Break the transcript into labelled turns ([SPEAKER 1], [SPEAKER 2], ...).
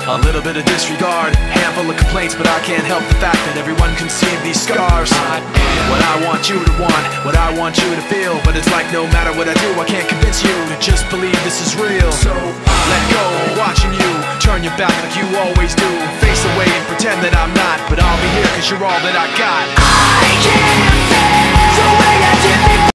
[SPEAKER 1] A little bit of disregard, handful of complaints, but I can't help the fact that everyone can see these scars. What I want you to want, what I want you to feel, but it's like no matter what I do, I can't convince you to just believe this is real. So let go, watching you turn your back like you always do. Face away and pretend that I'm not, but I'll be here cause you're all that I got. I can't